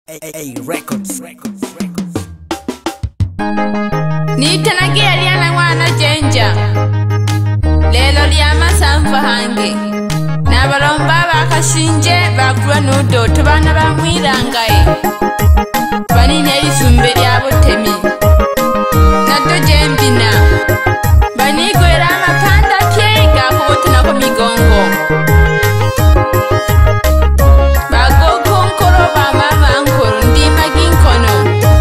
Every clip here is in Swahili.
Records. Nitanagi Aliyana wana Jenja lelo lya Masamva hange n'abalomba bakashinje bakulwa n'odoto bana bamwirangaye banine erisumbe lyabo temi naddo jembina banigwera amapanda pyega kubotunako migongo bagogo nkoro bamama nkoro ndimagi nkono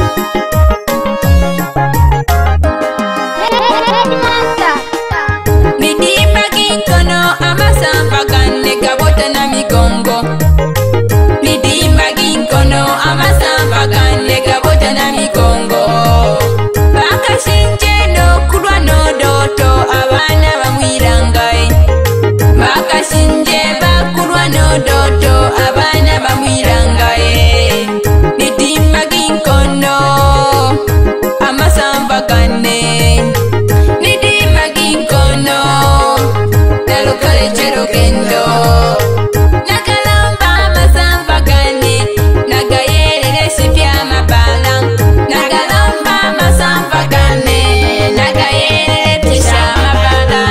Nidimagi nkono Amasamva gane gabota na migongo Nidimagi nkono Amasamva gane gabota na migongo Bakashinje no kulwa no doto abana bamwirangaye Bakashinje bakulwa no doto abana bamwirangaye Nidimagi nkono Amasamva gane Nidimagi nkono Nalukale chero gendo Nakalamba Masamva gane Nagayerere sipya mabala Nakalamba Masamva gane Nagayerere tisha mabala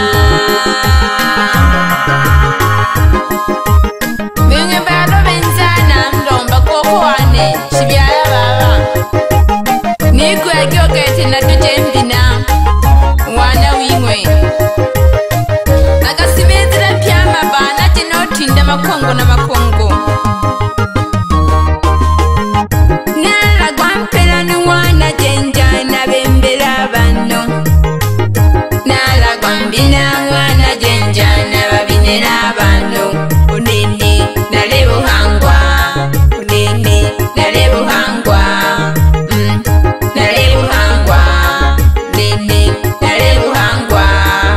Mwenye bado benzana mlomba koko wane Shibyala baba Niku ya gyogete na tujembina Wana wimwe Nagasimezera pyama bana jinotinda makongo na makongo Nalagwa mpela n'umwana Jenja nabembera bano Nalagwa mbina mwana Jenja nababinera bano Unene nalebuhangwa Unene nalebuhangwa Nalebuhangwa Unene nalebuhangwa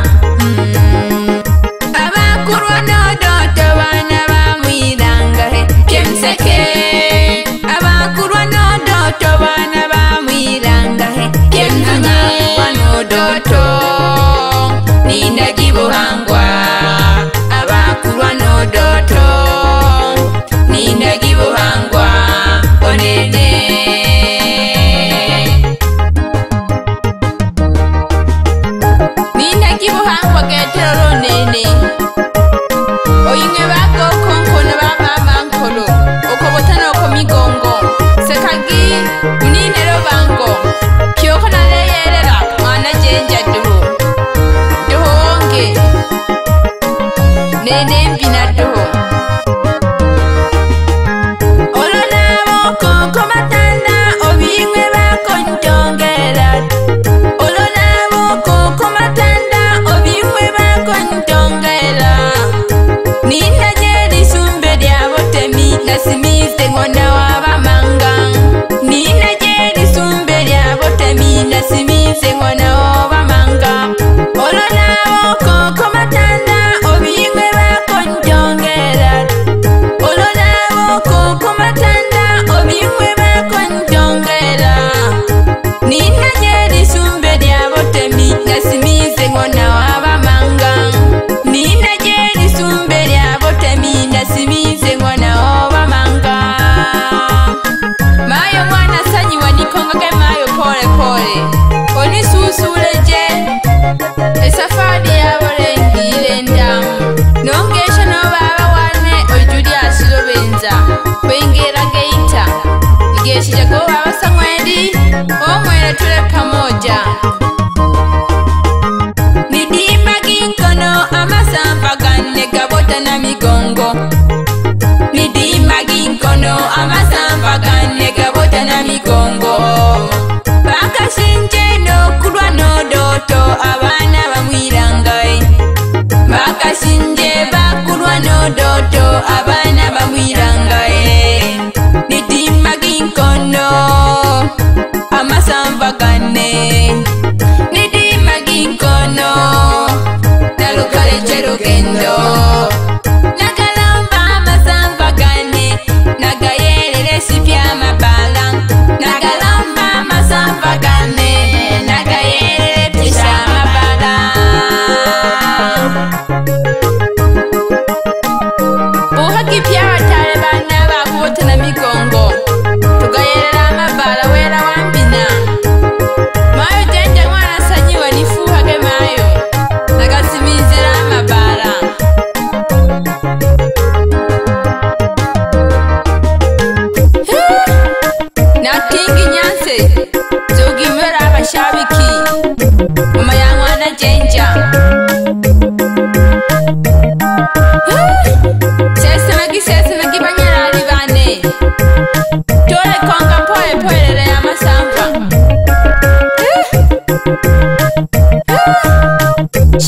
Abakurwa n'odoto bana bamwirangahe Pyemseke Abakurwa n'odoto bana bamwirangahe Pyemnanywa n'odoto Nindagibuhangwa Abakurwa n'odoto Nindagibuhangwa Onene Nindagibuhangwa getero nene Oyinge bago konkono bamama nkolo okobotana okomigongo sekagi uninero bango kyoko naleyerera mwana Jenja duhonge nene mbina duho olonabo koko matanda obimwe bakontongera olonabo koko matanda obimwe bakontongera Nina jeri sumbe lyabo temi nasimize ngona wabamanga Nina jeri sumbe lyabo temi nasimize ngona wabamanga Olonabo koko matanda obimwe bakontongera Olonabo koko matanda obimwe bakontongera Nina jeri sumbe lyabo temi nasimize ngona wabamanga Nina jeri sumbe lyabo temi nasimize ngona wabamanga Mayo mwana sanyiwa nikongage mayo pole pole Oni susuleje Esafari yabo lengile ndamu Nongesha no baba wane ojuli asilo benza Kwengera geita Nigeshija go baba samwedi Omwele tule pamoja Nidimagi nkono Amasamva gane gabota na migongo Nidimagi nkono Amasamva gane gabota na migongo Bakashinje no kulwa no doto abana bamwirangaye Bakashinje bakulwa no doto abana bamwirangaye Nidimagi nkono Amasamva gane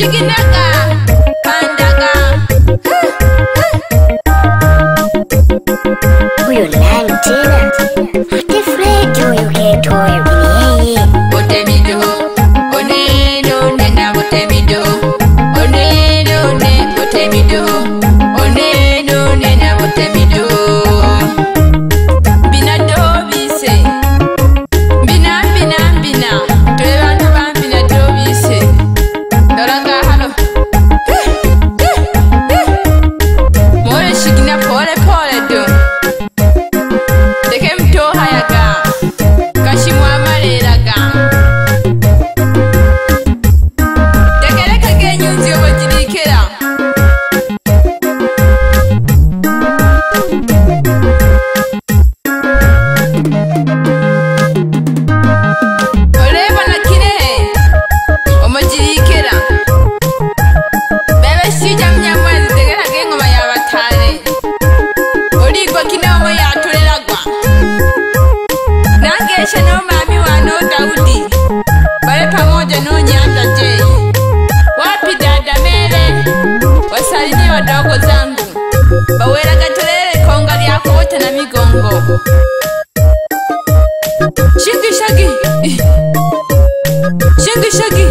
Shiginaga, pandaga. Huyo nani tena? Ate Fred huyo ketoyo yeye. Otemido, oneno nena otemido. Oneno ne otemido. Oneno nena otemido. Bina dobise. Bina bina bina. Tulebana bambina dobise. Kalanga halo. More shigina pole pole do. Deke mto hayaga. Kashimwa maleraga. Deke leka genyuzi obajirikera. Oleba na kirehe. Omajirikera. Bebe shija Mnyamwezi tegera gengoma yabatale. Oligwa kinawo yatulelagwa. Nangesha no mami wano Daudi. Bale pamoja no Nyanda J. Wapi dada Mere? Wasalimie wadogo zangu. Bawera gatolele konga lyako wote na migongo. Shingi shagi. Shingi shagi.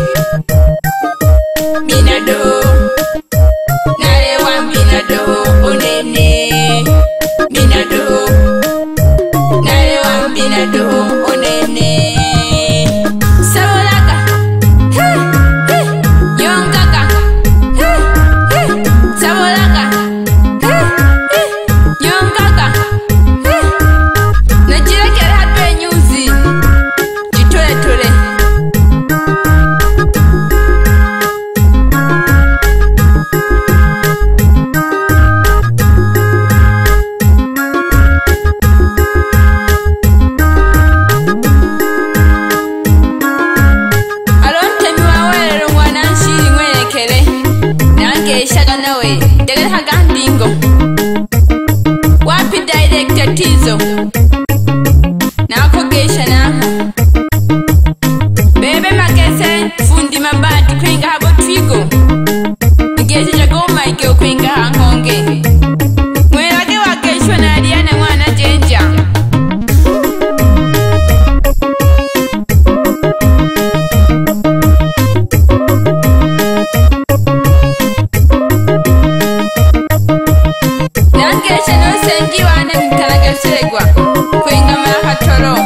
Minado. Nalewa minado onene. Minado. Nalewa minado onene. Sabolaga. Hey, hey. Yongaga. Hey, hey. Sabolaga. Hey, hey. Yongaga. Hey. Najirekera hatwe nyuzi. Jitole tole. Alonte miwawelero mwana nshiri mwelekele. Nange ishaga nawe. Degele hagandingo. Wapi director Tizo. Nakogesha namu. Bebe magese. Fundi mabati kwenga habo twigo. Ngesha jagoma ikeo kwenga hangonge. Mwelage wakeshwa na Aliyana mwana Jenja. Nangesha no sengi wane mtalaga segwa. Kwenga mahatoro.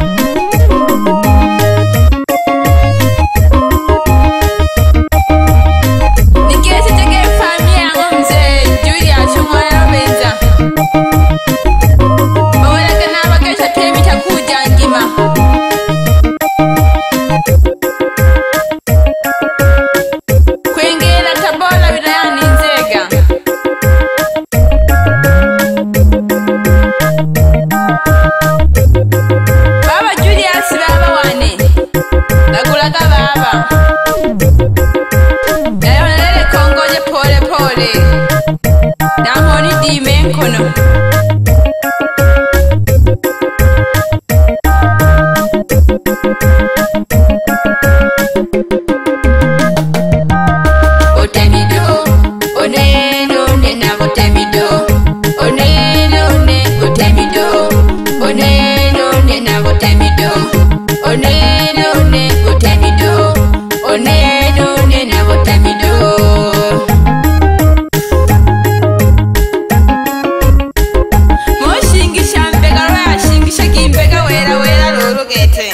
Ngesha jage familia mze Julia shumwaya benza. Bawelaga nabagesha temi takuja ngima. Kwengera Tabora wilayani Nzega. Baba Julius baba wane. Nagulaga baba. Nayonelele kongoje pole pole. Namoni dime nkono. Otemido. Oneno nena otemido. Oneno ne otemido. Oneno nena otemido. Oneno ne otemido. Oneno nena otemido. Moshingisha mbega roya shingisha kimbega wera wera loro gete.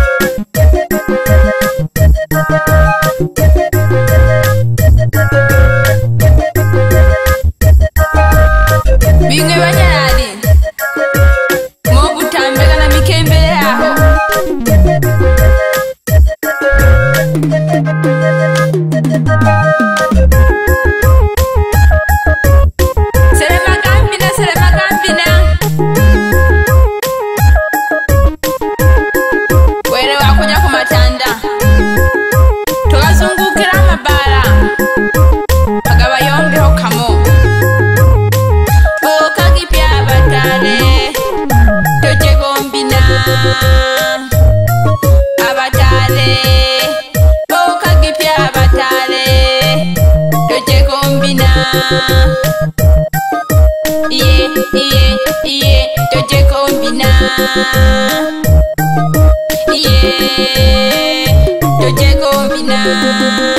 Bingwe banyarari. Mobutambega na mikembele aho. Serema gambina. Were wakunya kumatanda. Tugazungukira Omabala. Agaba yombeho kamo. Okagipya batale. Toje gombina. Yeah, toje kombina.